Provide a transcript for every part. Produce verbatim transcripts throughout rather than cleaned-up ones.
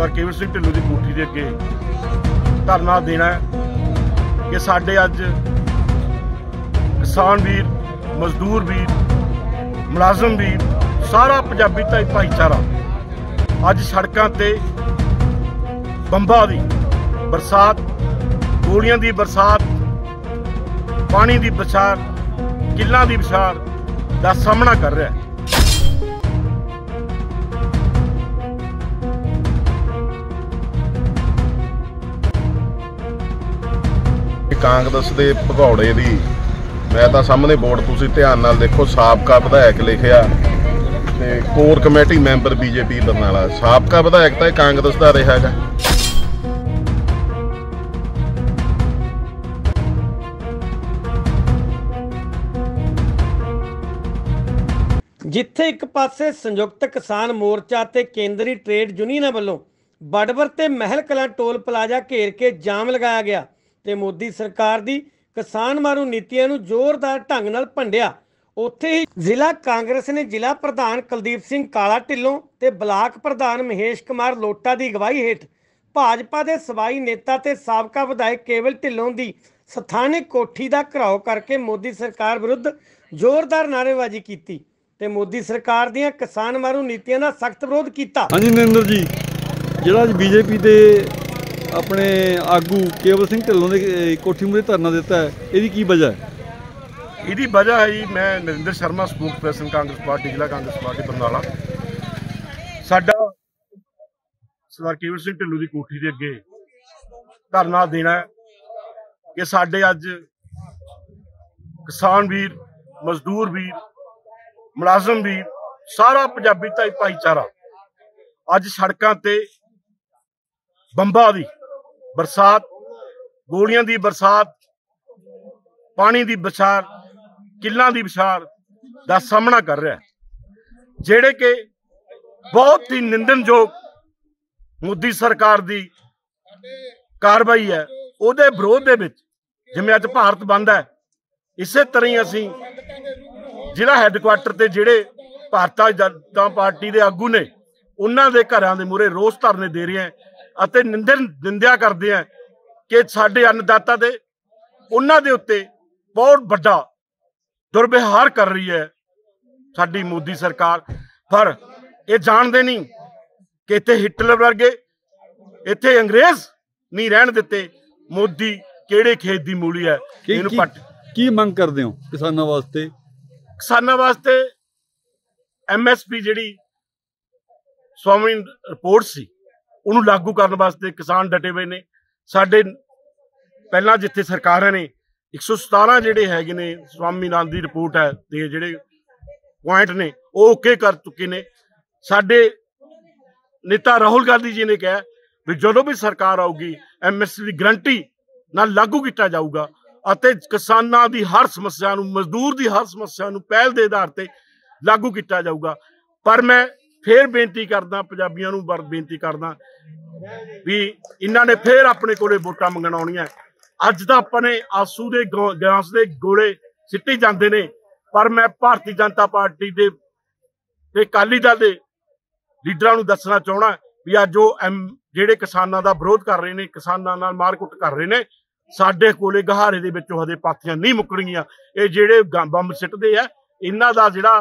सरदार केवल सिंह ढिल्लों की कोठी के अगे धरना देना है कि साडे अज किसान वीर, मजदूर वीर, मुलाजम वीर, सारा पंजाबी भाईचारा अज सड़कों ते बंबां दी बरसात, गोलियां दी बरसात, पानी दी बसार, किल्लां दी बसार दा सामना कर रहा है। कांग्रेस के भगौड़े की मैं तो सामने बोर्ड तुसीं ध्यान नाल देखो, साबका विधायक लिखिया ते core committee member BJP Barnala. साबका विधायक तो कांग्रेस का रहा है। जिथे एक पासे संयुक्त किसान मोर्चा ते केंद्री ट्रेड यूनियन वालों बड़वर ते महल कलां टोल प्लाजा घेर के जाम लगाया गया ते मोदी सरकार दी किसान मारू नीतियां नूं जोरदार ढंग नाल भंडिया, उत्थे ही जिला कांग्रेस ने जिला प्रधान कुलदीप सिंह काला ढिल्लों ते ब्लाक प्रधान महेश कुमार लोटा की अगवाई हेठ भाजपा के सवाई नेता ते साबका विधायक केवल ढिल्लों की स्थानिक कोठी का घिराव करके मोदी सरकार विरुद्ध जोरदार नारेबाजी की ते मोदी सरकार दीआं किसान मारू नीतियां का सख्त विरोध किया। हाँ जी नरेंद्र जी, जिहड़ा बीजेपी के अपने आगू केवल सिंह ढिल्लों ने कोठी मूहरे धरना दिता है, इसकी की वजह है? इसकी वजह है जी, मैं Narendra Sharma spokesperson Congress party जिला कांग्रेस पार्टी बरनाला। साडा सरदार केवल सिंह ढिल्लों की कोठी के अगे धरना देना है कि साडे अज किसान वीर, मजदूर वीर, मुलाजम वीर, सारा पंजाबी भाईचारा अज सड़कों ते बंबां दी बरसात, गोलियां दी बरसात, पानी दी बसार, किल्लां दी बसार दा सामना कर रहा है, जेड़े के बहुत ही निंदनयोग मोदी सरकार दी कार्रवाई है। उहदे विरोध दे विच जिवें अज भारत बंद है, इसे तरह ही असीं जिला हैडकुआटर ते जिहड़े भारतीय जनता पार्टी के आगू ने उन्हां दे घरां दे मूहरे रोस धरने दे रहे हैं ਅਤੇ ਨਿੰਦਰ ਨਿੰਦਿਆ ਕਰਦੇ ਆ ਕਿ ਸਾਡੇ ਅੰਨਦਾਤਾ ਦੇ ਉਹਨਾਂ ਦੇ ਉੱਤੇ ਬਹੁਤ ਵੱਡਾ ਦੁਰਵਿਵਹਾਰ ਕਰ ਰਹੀ ਹੈ ਸਾਡੀ ਮੋਦੀ ਸਰਕਾਰ। ਪਰ ਇਹ ਜਾਣਦੇ ਨਹੀਂ ਕਿ ਇੱਥੇ ਹਿਟਲਰ ਵਰਗੇ ਇੱਥੇ ਅੰਗਰੇਜ਼ ਨਹੀਂ ਰਹਿਣ ਦਿੱਤੇ। ਮੋਦੀ ਕਿਹੜੇ ਖੇਤ ਦੀ ਮੂਲੀ ਹੈ, ਇਹਨੂੰ ਪੱਟ। ਕੀ ਮੰਗ ਕਰਦੇ ਹੋ ਕਿਸਾਨਾਂ ਵਾਸਤੇ? ਕਿਸਾਨਾਂ ਵਾਸਤੇ ਐਮਐਸਪੀ ਜਿਹੜੀ ਸਵਾਮੀ ਰਿਪੋਰਟ ਸੀ ਉਹਨੂੰ लागू करने वास्ते किसान डटे हुए ने। साडे पहला जिथे सरकारां ने एक सौ सतारह जिहड़े हैगे ने स्वामीनाथन की रिपोर्ट है ते जिहड़े पॉइंट ने वो ओके कर चुके ने। साडे नेता राहुल गांधी जी ने कहा भी जदों भी सरकार आऊगी एमएसपी की गारंटी नाल लागू किया जाऊगा ਅਤੇ किसानां की हर समस्या नूं, मजदूर की हर समस्या नूं पहल के आधार पर लागू किया जाऊगा। पर मैं फिर बेनती करदा, पंजाबियों नूं बर बेनती करदा भी इन्हां ने फिर अपने कोले वोटां मंगण आउणीआं। अज तां अपने आंसू दे गैस दे गोले सिੱਟੀ ਜਾਂਦੇ ने, पर मैं भारतीय जनता पार्टी दे ते अकाली दल दे लीडरां नूं दसना चाहुंदा भी अज जो एम जिहड़े किसानां दा विरोध कर रहे ने, किसानां नाल मारकुट कर रहे ने, साडे कोले गहारे दे विचों हजे पाथियां नहीं मुकणगीआं। इह जिहड़े बंब सिੱਟਦੇ आ, इन्हां दा जिहड़ा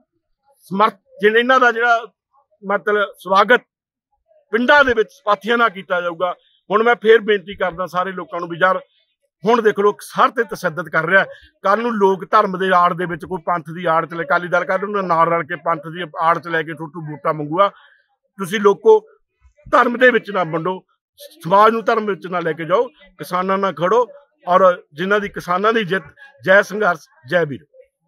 समर्थ जिन्हें इन्हां दा जिहड़ा मतलब स्वागत पिंडां दे विच पाथियां नाल कीता जाऊगा। हुण मैं फिर बेनती करदा सारे लोकां नूं भी यार हुण देख लो हर ते तशद्दद कर रहा है। कल नूं लोक धर्म दे आड़ दे विच कोई पंथ दी आड़ च ले अकाली दल कल नूं नाल रल के पंथ दी आड़ च लैके ठोटू वोटां मंगूआ। तुसीं लोको धर्म दे विच ना वंडो, समाज नूं धर्म विच ना लैके जाओ, किसानां नाल खड़ो और जिन्हां दी किसानां दी जित जय संघर्ष जय वीर।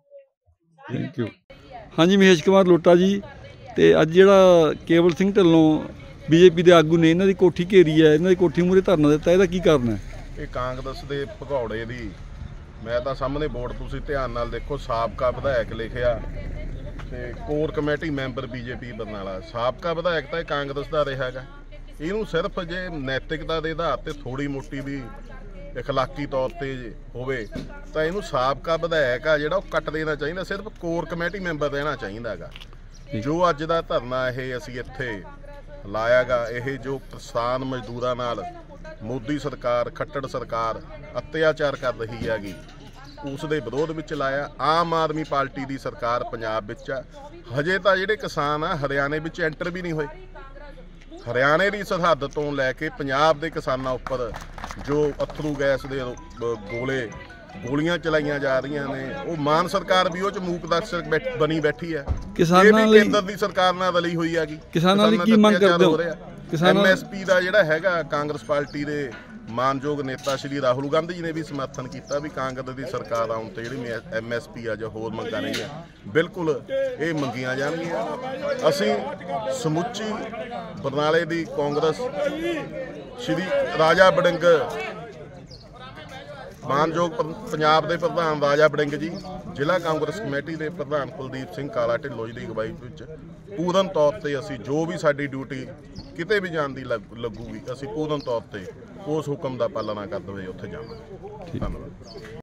Thank you. हाँ जी महेश कुमार लोटा जी, तो अज जिहड़ा केवल सिंह ढिल्लों बीजेपी के आगू ने इन्हां दी कोठी घेरी है, इन्हां दी कोठी मूहरे धरना दिता, इसदा की कारण है? ये कांग्रेस के भगौड़े की मैं तो सामने बोर्ड तुसीं ध्यान नाल देखो, साबका विधायक लिखिया ते core committee member BJP Barnala. साबका विधायक तो कांग्रेस का रहा है। इनू सिर्फ जे नैतिकता के आधार पर थोड़ी मोटी भी इखलाकी तौर पर होवे तो इनू साबका विधायक आ जिहड़ा कट देना चाहिए, सिर्फ कोर कमेटी मैंबर रहना चाहिए। जो अज का धरना ये असीं इत्थे ਲਾਇਆ ਗਾ। ਇਹ ਜੋ ਕਿਸਾਨ ਮਜ਼ਦੂਰਾਂ ਨਾਲ ਮੋਦੀ ਸਰਕਾਰ, ਖੱਟੜ ਸਰਕਾਰ ਅਤਿਆਚਾਰ ਕਰ ਰਹੀ ਹੈਗੀ, ਉਸ ਦੇ ਵਿਰੋਧ ਵਿੱਚ ਲਾਇਆ। ਆਮ ਆਦਮੀ ਪਾਰਟੀ ਦੀ ਸਰਕਾਰ ਪੰਜਾਬ ਵਿੱਚ ਆ। ਹਜੇ ਤਾਂ ਜਿਹੜੇ ਕਿਸਾਨ ਆ ਹਰਿਆਣੇ ਵਿੱਚ ਐਂਟਰ ਵੀ ਨਹੀਂ ਹੋਏ। ਹਰਿਆਣੇ ਦੀ ਸਰਹੱਦ ਤੋਂ ਲੈ ਕੇ ਪੰਜਾਬ ਦੇ ਕਿਸਾਨਾਂ ਉੱਪਰ ਜੋ ਅਥਰੂ ਗੈਸ ਦੇ ਗੋਲੇ ਗੋਲੀਆਂ ਚਲਾਈਆਂ ਜਾ ਰਹੀਆਂ ਨੇ, ਉਹ ਮਾਨ ਸਰਕਾਰ ਵੀ ਉਹ ਚ ਮੂਕ ਦਰਸ਼ਕ ਬਣੀ ਬੈਠੀ ਹੈ। ਕਿਸਾਨਾਂ ਲਈ ਕੇਂਦਰ ਦੀ ਸਰਕਾਰ ਨਾਲ ਰਲੀ ਹੋਈ ਹੈਗੀ। ਕਿਸਾਨਾਂ ਲਈ ਕੀ ਮੰਗ ਕਰਦੇ ਹੋ? ਐਮ ਐਸ ਪੀ ਦਾ ਜਿਹੜਾ ਹੈਗਾ, ਕਾਂਗਰਸ ਪਾਰਟੀ ਦੇ ਮਾਨਯੋਗ ਨੇਤਾ ਸ਼੍ਰੀ ਰਾਹੁਲ ਗਾਂਧੀ ਜੀ ਨੇ ਵੀ ਸਮਰਥਨ ਕੀਤਾ ਵੀ ਕਾਂਗਰਸ ਦੀ ਸਰਕਾਰ ਆਉਣ ਤੇ ਜਿਹੜੀ ਐਮ ਐਸ ਪੀ ਆ ਜਾਂ ਹੋਰ ਮੰਗਾਂ ਨਹੀਂ ਆ, ਬਿਲਕੁਲ ਇਹ ਮੰਗੀਆਂ ਜਾਣਗੀਆਂ। ਅਸੀਂ ਸਮੁੱਚੀ ਬਰਨਾਲੇ ਦੀ ਕਾਂਗਰਸ, ਸ਼੍ਰੀ ਰਾਜਾ ਵੜਿੰਗ, ਮਾਨਯੋਗ ਪੰਜਾਬ ਦੇ ਪ੍ਰਧਾਨ ਰਾਜਾ ਵੜਿੰਗ ਜੀ, ਜ਼ਿਲ੍ਹਾ ਕਾਂਗਰਸ ਕਮੇਟੀ ਦੇ ਪ੍ਰਧਾਨ ਕੁਲਦੀਪ ਸਿੰਘ ਕਾਲਾ ਢਿੱਲੋਂ ਜੀ ਦੀ ਅਗਵਾਈ ਵਿੱਚ ਪੂਰਨ ਤੌਰ ਤੇ ਅਸੀਂ ਜੋ ਵੀ ਸਾਡੀ ਡਿਊਟੀ ਕਿਤੇ ਵੀ ਜਾਣ ਦੀ ਲੱਗੂਗੀ, ਅਸੀਂ ਪੂਰਨ ਤੌਰ ਤੇ ਉਸ ਹੁਕਮ ਦਾ ਪਾਲਣਾ ਕਰਦੇ ਹੋਏ ਉੱਥੇ ਜਾਵਾਂਗੇ। ਧੰਨਵਾਦ।